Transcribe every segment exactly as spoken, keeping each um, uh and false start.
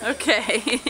Okay.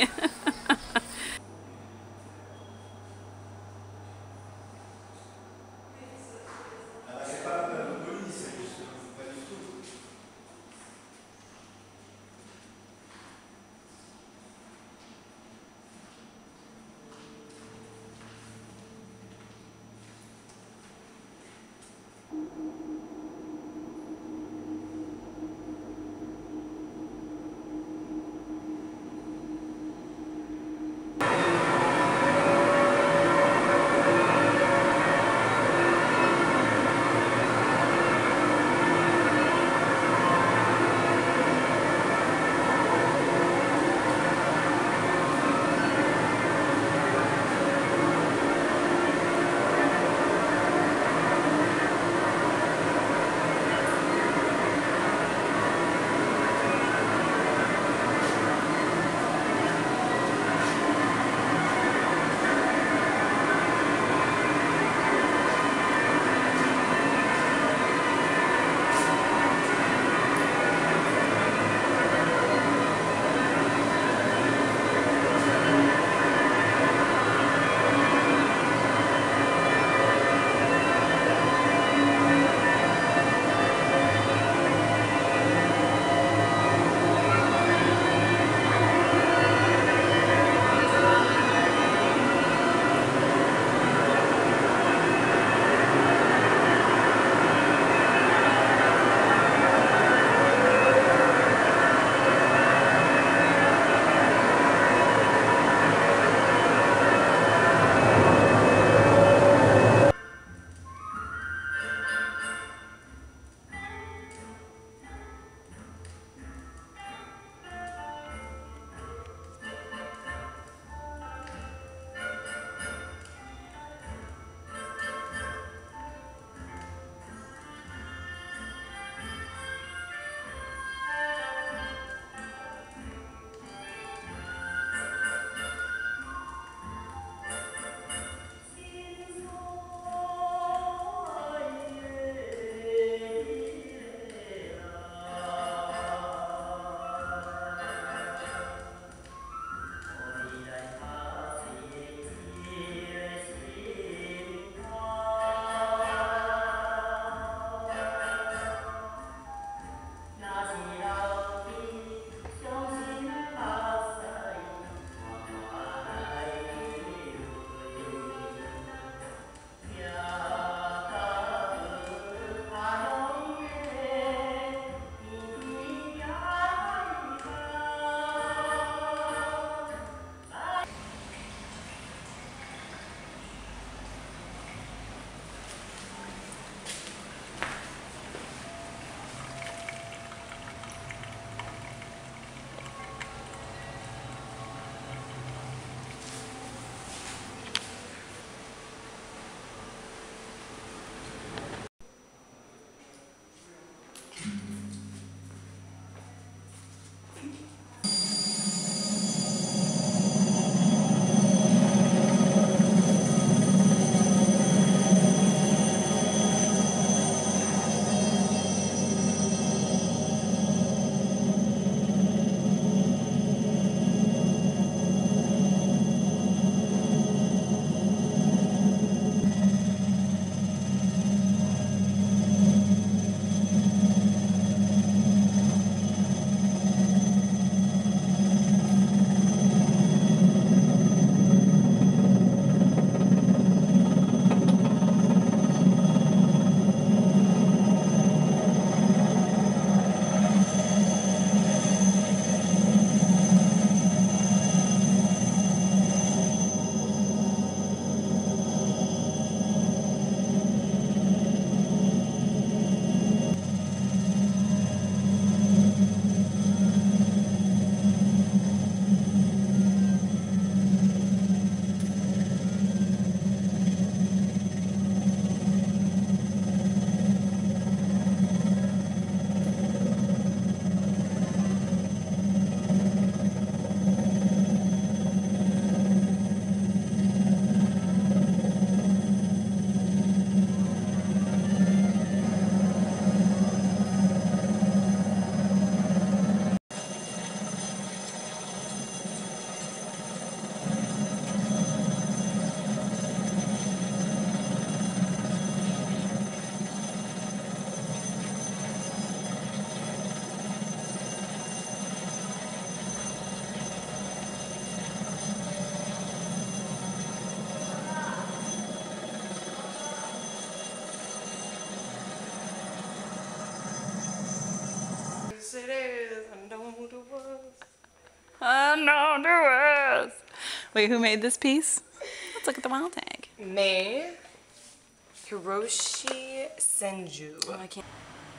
is. I know who it was. I know who it is. Wait, who made this piece? Let's look at the wild tag. May Hiroshi Senju. Oh, I can't.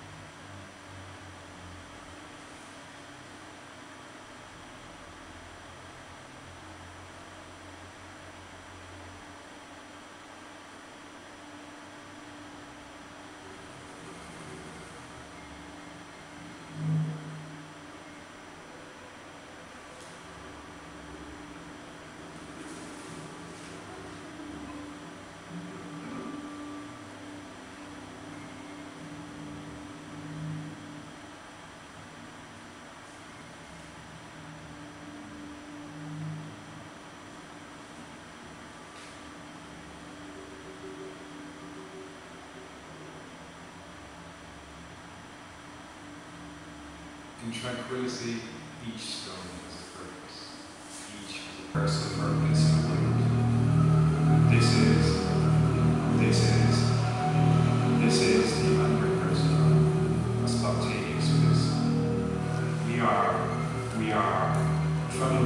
In tranquility, each stone has a purpose. Each has a purpose in the wind. This is, this is, this is the unrehearsed, a spontaneous bliss. We are, we are troubled.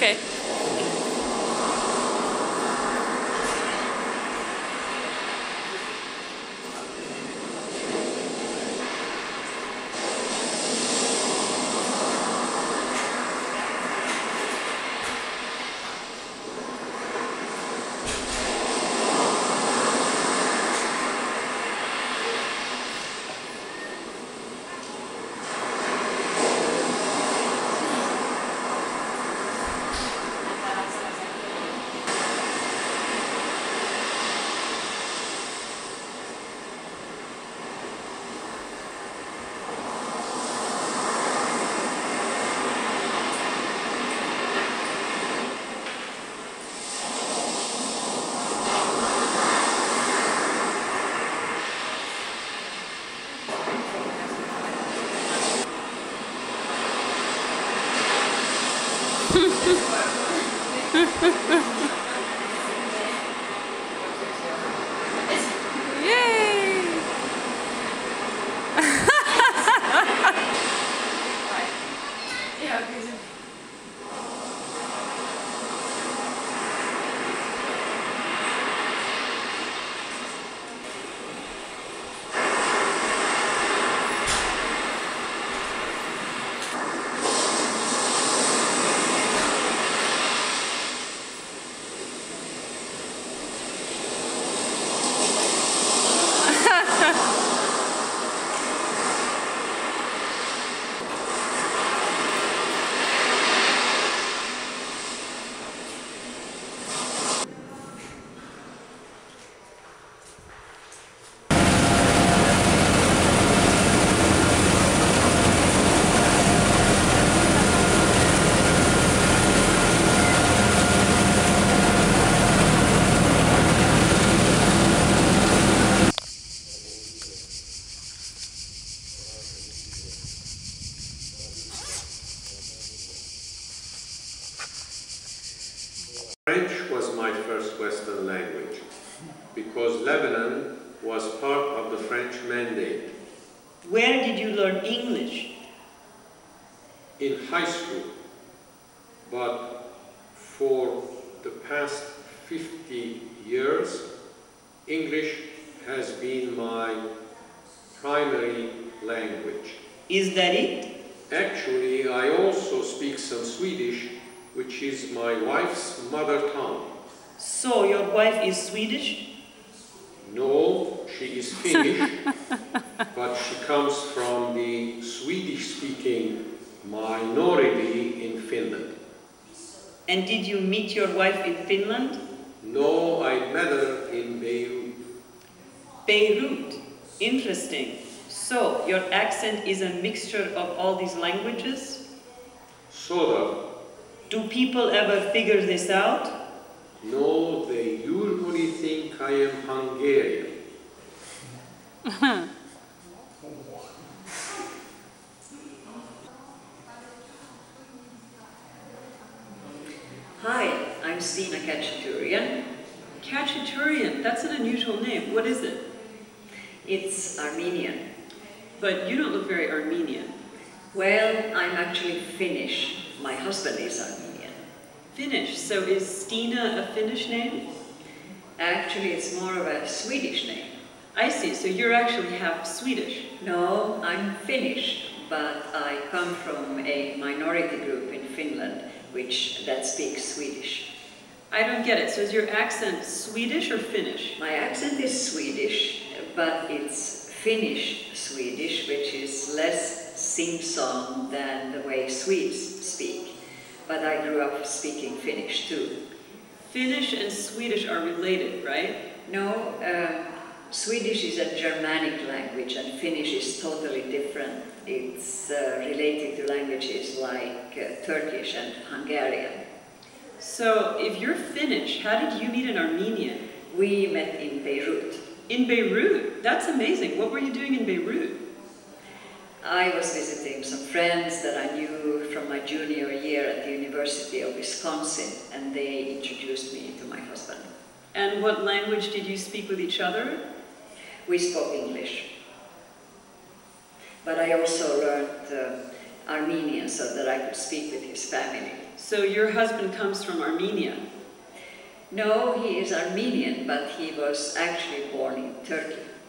Okay. French was my first Western language because Lebanon was part of the French Mandate. Where did you learn English? In high school, but for the past fifty years, English has been my primary language. Is that it? Actually, I also speak some Swedish, which is my wife's mother tongue. So, your wife is Swedish? No, she is Finnish, but she comes from the Swedish-speaking minority in Finland. And did you meet your wife in Finland? No, I met her in Beirut. Beirut. Interesting. So, your accent is a mixture of all these languages? Sort of. Do people ever figure this out? No, they usually think I am Hungarian. Hi, I'm Stina Kachaturian. Kachaturian, that's an unusual name. What is it? It's Armenian. But you don't look very Armenian. Well, I'm actually Finnish. My husband is Armenian. Finnish, so is Stina a Finnish name? Actually, it's more of a Swedish name. I see, so you're actually half Swedish. No, I'm Finnish, but I come from a minority group in Finland which that speaks Swedish. I don't get it, so is your accent Swedish or Finnish? My accent is Swedish, but it's Finnish Swedish, which is less sing-song than the way Swedes speak. But I grew up speaking Finnish too. Finnish and Swedish are related, right? No, um, Swedish is a Germanic language and Finnish is totally different. It's uh, related to languages like uh, Turkish and Hungarian. So, if you're Finnish, how did you meet an Armenian? We met in Beirut. In Beirut? That's amazing. What were you doing in Beirut? I was visiting some friends that I knew from my junior year at the University of Wisconsin, and they introduced me to my husband. And what language did you speak with each other? We spoke English. But I also learned uh, Armenian so that I could speak with his family. So your husband comes from Armenia? No, he is Armenian, but he was actually born in Turkey.